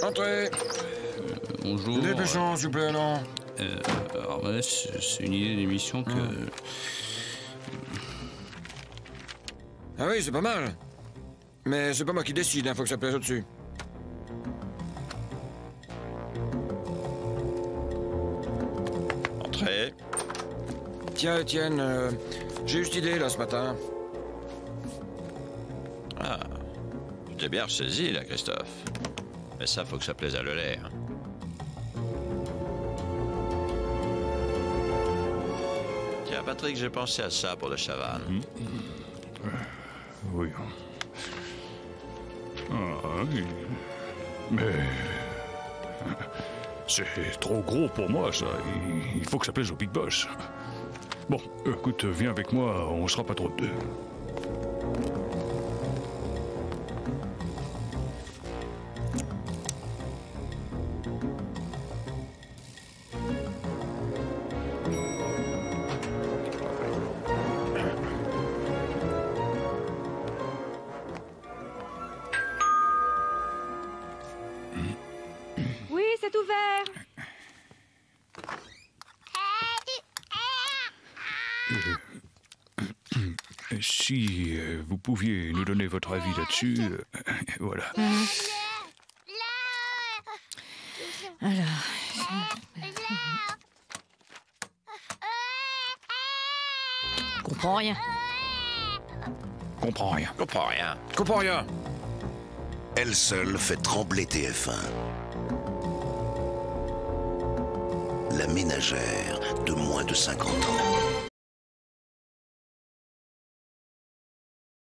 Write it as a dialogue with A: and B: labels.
A: Entrez.
B: Bonjour.
A: Dépêchons, s'il vous plaît, alors.
B: Alors voilà, c'est une idée d'émission que...
A: Ah oui, c'est pas mal. Mais c'est pas moi qui décide, faut que ça plaise au-dessus.
C: Entrez.
A: Tiens, Étienne, j'ai eu cette idée, là, ce matin.
C: Ah, tu t'es bien ressaisi, là, Christophe. Mais ça, faut que ça plaise à Lelay. Hein. Tiens, Patrick, j'ai pensé à ça pour le chavannes.
D: Oui. Ah, oui. Mais... c'est trop gros pour moi, ça. Il faut que ça plaise au Big Boss. Bon, écoute, viens avec moi, on sera pas trop de deux.
E: Oui, c'est ouvert.
D: Si vous pouviez nous donner votre avis là-dessus, voilà.
F: Alors... Comprends rien.
D: Comprends rien.
C: Comprends rien.
A: Comprends rien.
G: Elle seule fait trembler TF1. La ménagère de moins de 50 ans.